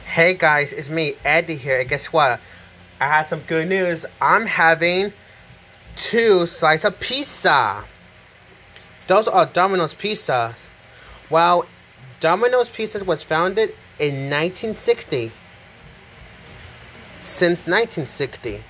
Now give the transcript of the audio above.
Hey guys, it's me, Eddie here, and guess what? I have some good news. I'm having 2 slices of pizza. Those are Domino's pizza. Well, Domino's Pizza was founded in 1960. Since 1960.